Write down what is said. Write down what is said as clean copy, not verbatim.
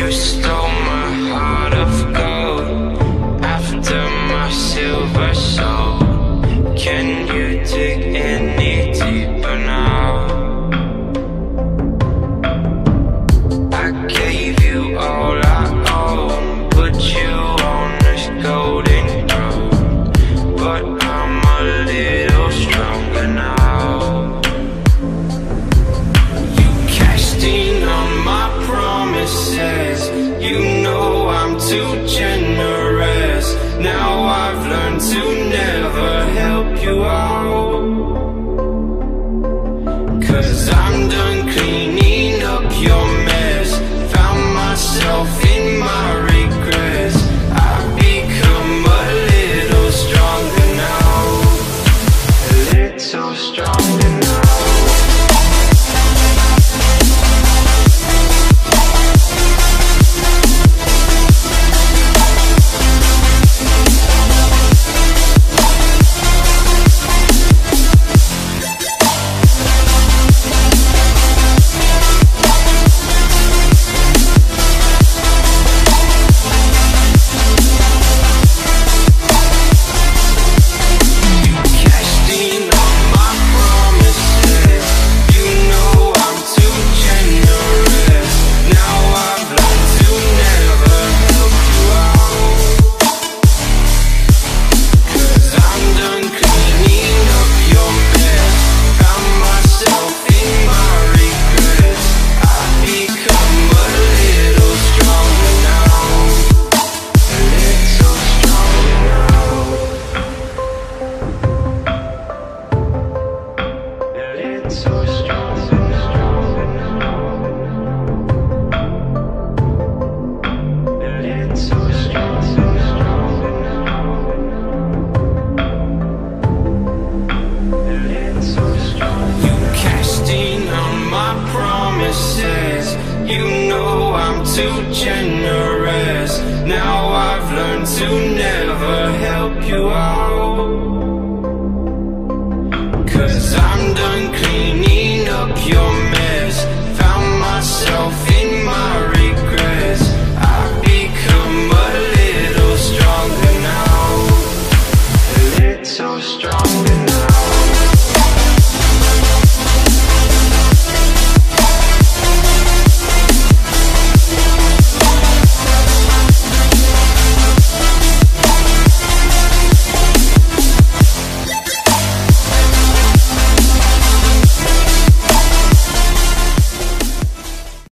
You stole my heart of gold after my silver soul. Can you dig any deeper now? I gave you all I own, put you on this golden throne, but I'm a little stronger now. You cashed in on my promises, you know I'm too generous. Now I've learned to never help you out, 'cause I'm done cleaning up your mess. Found myself in my regrets. I've become a little stronger now, a little stronger now. You know I'm too generous. Now I've learned to never help you out, 'cause I'm done cleaning up your mess. Found myself